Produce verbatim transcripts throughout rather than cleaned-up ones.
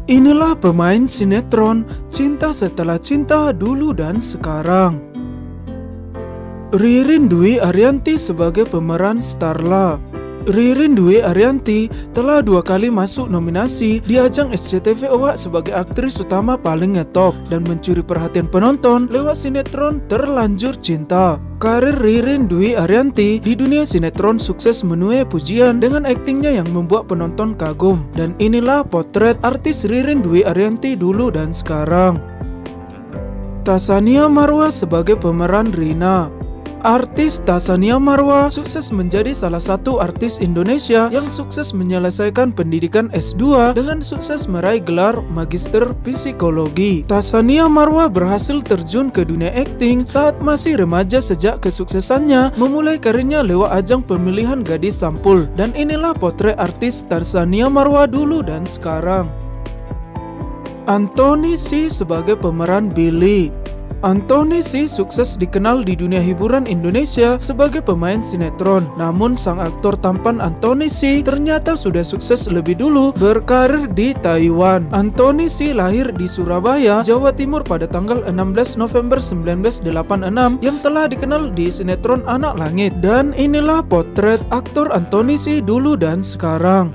Inilah pemain sinetron Cinta Setelah Cinta Dulu dan Sekarang. Ririn Dwi Ariyanti sebagai pemeran Starla. Ririn Dwi Ariyanti telah dua kali masuk nominasi di ajang S C T V Award sebagai aktris utama paling ngetop dan mencuri perhatian penonton lewat sinetron Terlanjur Cinta. Karir Ririn Dwi Ariyanti di dunia sinetron sukses menuai pujian dengan aktingnya yang membuat penonton kagum. Dan inilah potret artis Ririn Dwi Ariyanti dulu dan sekarang. Tasania Marwah sebagai pemeran Rina. Artis Tasania Marwah sukses menjadi salah satu artis Indonesia yang sukses menyelesaikan pendidikan S dua dengan sukses meraih gelar Magister Psikologi. Tasania Marwah berhasil terjun ke dunia akting saat masih remaja sejak kesuksesannya memulai karirnya lewat ajang pemilihan gadis sampul. Dan inilah potret artis Tasania Marwah dulu dan sekarang. Anthony C sebagai pemeran Billy. Anthony C sukses dikenal di dunia hiburan Indonesia sebagai pemain sinetron. Namun sang aktor tampan Anthony C ternyata sudah sukses lebih dulu berkarir di Taiwan. Anthony C lahir di Surabaya, Jawa Timur pada tanggal enam belas November seribu sembilan ratus delapan puluh enam yang telah dikenal di sinetron Anak Langit. Dan inilah potret aktor Anthony C dulu dan sekarang.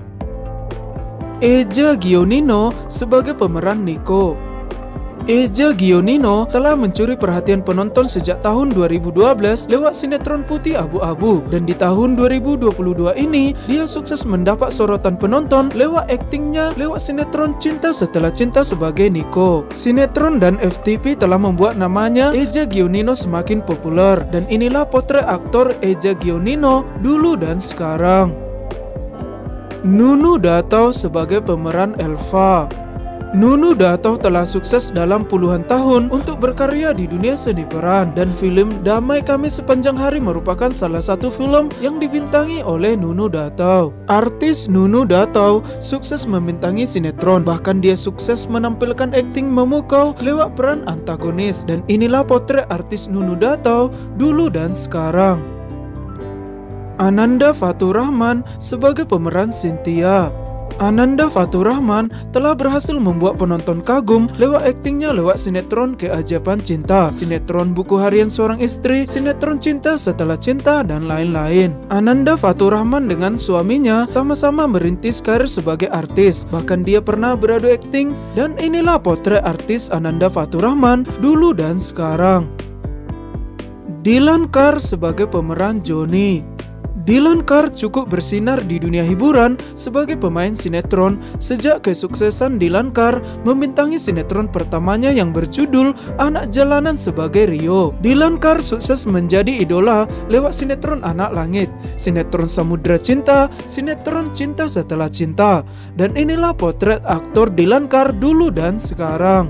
Eza Gionino sebagai pemeran Niko. Eza Gionino telah mencuri perhatian penonton sejak tahun dua ribu dua belas lewat sinetron Putih Abu-Abu, dan di tahun dua ribu dua puluh dua ini dia sukses mendapat sorotan penonton lewat aktingnya lewat sinetron Cinta Setelah Cinta sebagai Niko. Sinetron dan F T V telah membuat namanya Eza Gionino semakin populer, dan inilah potret aktor Eza Gionino dulu dan sekarang. Nunu Datou sebagai pemeran Elva. Nunu Datou telah sukses dalam puluhan tahun untuk berkarya di dunia seni peran, dan film Damai Kami Sepanjang Hari merupakan salah satu film yang dibintangi oleh Nunu Datou. Artis Nunu Datou sukses membintangi sinetron, bahkan dia sukses menampilkan akting memukau lewat peran antagonis. Dan inilah potret artis Nunu Datou dulu dan sekarang. Ananda Faturrahman sebagai pemeran Cynthia. Ananda Faturrahman telah berhasil membuat penonton kagum lewat aktingnya lewat sinetron Keajaiban Cinta, sinetron Buku Harian Seorang Istri, sinetron Cinta Setelah Cinta, dan lain-lain. Ananda Faturrahman dengan suaminya sama-sama merintis karir sebagai artis, bahkan dia pernah beradu akting. Dan inilah potret artis Ananda Faturrahman dulu dan sekarang. Dylan Carr sebagai pemeran Johnny. Dylan Carr cukup bersinar di dunia hiburan sebagai pemain sinetron sejak kesuksesan Dylan Carr membintangi sinetron pertamanya yang berjudul Anak Jalanan sebagai Rio. Dylan Carr sukses menjadi idola lewat sinetron Anak Langit, sinetron Samudra Cinta, sinetron Cinta Setelah Cinta. Dan inilah potret aktor Dylan Carr dulu dan sekarang.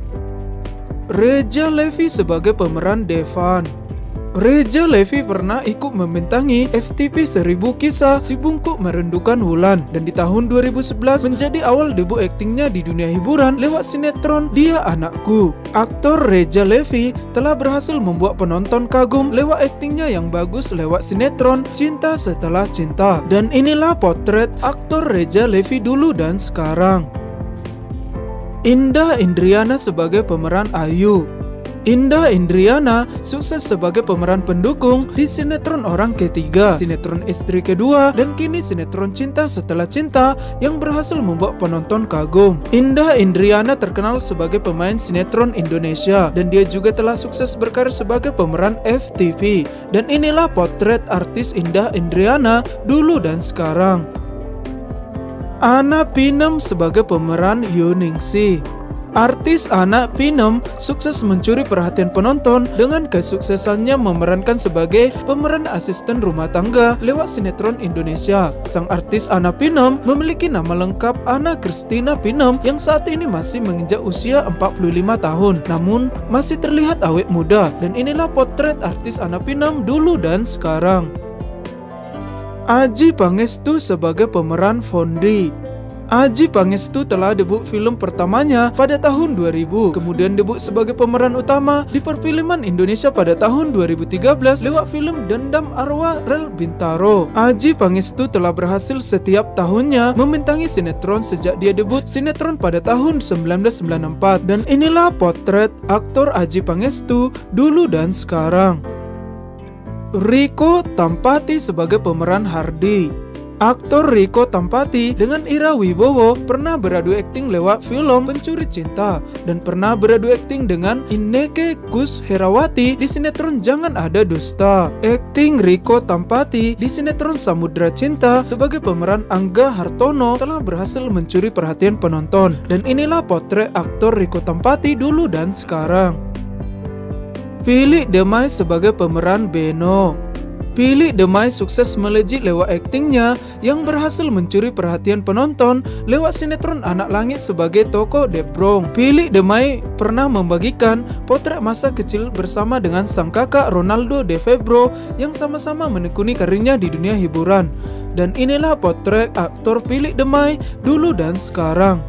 Reza Levi sebagai pemeran Devan. Reza Levi pernah ikut membintangi F T V Seribu Kisah Si Bungkuk Merindukan Wulan, dan di tahun dua ribu sebelas menjadi awal debut aktingnya di dunia hiburan lewat sinetron Dia Anakku. Aktor Reza Levi telah berhasil membuat penonton kagum lewat aktingnya yang bagus lewat sinetron Cinta Setelah Cinta. Dan inilah potret aktor Reza Levi dulu dan sekarang. Indah Indriana sebagai pemeran Ayu. Indah Indriana sukses sebagai pemeran pendukung di sinetron Orang Ketiga, sinetron Istri Kedua, dan kini sinetron Cinta Setelah Cinta yang berhasil membuat penonton kagum. Indah Indriana terkenal sebagai pemain sinetron Indonesia, dan dia juga telah sukses berkarir sebagai pemeran F T V. Dan inilah potret artis Indah Indriana dulu dan sekarang. Anna Pinem sebagai pemeran Yuningsi. Artis Anna Pinem sukses mencuri perhatian penonton dengan kesuksesannya memerankan sebagai pemeran asisten rumah tangga lewat sinetron Indonesia. Sang artis Anna Pinem memiliki nama lengkap Anna Christina Pinem yang saat ini masih menginjak usia empat puluh lima tahun, namun masih terlihat awet muda. Dan inilah potret artis Anna Pinem dulu dan sekarang. Adjie Pangestu sebagai pemeran Fondi. Adjie Pangestu telah debut film pertamanya pada tahun dua ribu, kemudian debut sebagai pemeran utama di perfilman Indonesia pada tahun dua ribu tiga belas lewat film Dendam Arwah Rel Bintaro. Adjie Pangestu telah berhasil setiap tahunnya membintangi sinetron sejak dia debut sinetron pada tahun seribu sembilan ratus sembilan puluh empat, dan inilah potret aktor Adjie Pangestu dulu dan sekarang. Riko Tampati sebagai pemeran Hardi. Aktor Riko Tampati dengan Ira Wibowo pernah beradu akting lewat film Pencuri Cinta dan pernah beradu akting dengan Inneke Koesherawati di sinetron Jangan Ada Dusta. Akting Riko Tampati di sinetron Samudra Cinta sebagai pemeran Angga Hartono telah berhasil mencuri perhatian penonton, dan inilah potret aktor Riko Tampati dulu dan sekarang. Philip Demai sebagai pemeran Beno. Philip Demai sukses melejit lewat aktingnya yang berhasil mencuri perhatian penonton lewat sinetron Anak Langit sebagai tokoh Debrong. Philip Demai pernah membagikan potret masa kecil bersama dengan sang kakak Ronaldo De Febro yang sama-sama menekuni karirnya di dunia hiburan. Dan inilah potret aktor Philip Demai dulu dan sekarang.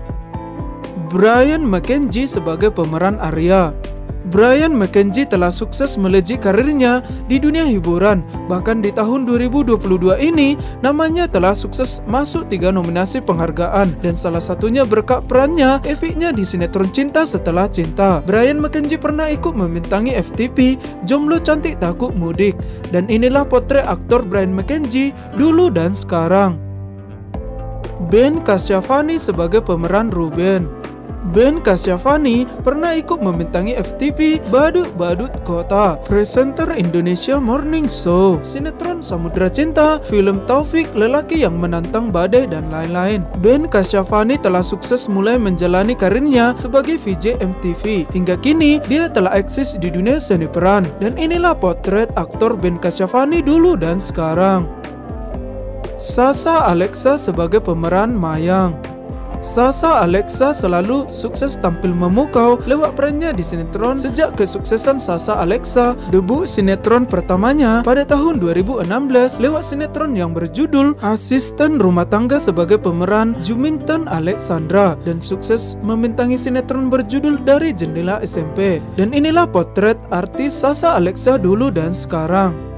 Brian McKenzie sebagai pemeran Arya. Brian McKenzie telah sukses melejit karirnya di dunia hiburan. Bahkan di tahun dua ribu dua puluh dua ini, namanya telah sukses masuk tiga nominasi penghargaan, dan salah satunya berkat perannya epiknya di sinetron Cinta Setelah Cinta. Brian McKenzie pernah ikut membintangi F T P Jomblo Cantik Takut Mudik, dan inilah potret aktor Brian McKenzie dulu dan sekarang. Ben Kasyafani sebagai pemeran Ruben. Ben Kasyafani pernah ikut membintangi F T P Badut Badut Kota, presenter Indonesia Morning Show, sinetron Samudra Cinta, film Taufik Lelaki Yang Menantang Badai, dan lain-lain. Ben Kasyafani telah sukses mulai menjalani karirnya sebagai V J M T V. Hingga kini dia telah eksis di dunia seni peran, dan inilah potret aktor Ben Kasyafani dulu dan sekarang. Sasa Alexa sebagai pemeran Mayang. Sasa Alexa selalu sukses tampil memukau lewat perannya di sinetron sejak kesuksesan Sasa Alexa debut sinetron pertamanya pada tahun dua ribu enam belas lewat sinetron yang berjudul Asisten Rumah Tangga sebagai pemeran Juminten Alexandra, dan sukses membintangi sinetron berjudul Dari Jendela S M P. Dan inilah potret artis Sasa Alexa dulu dan sekarang.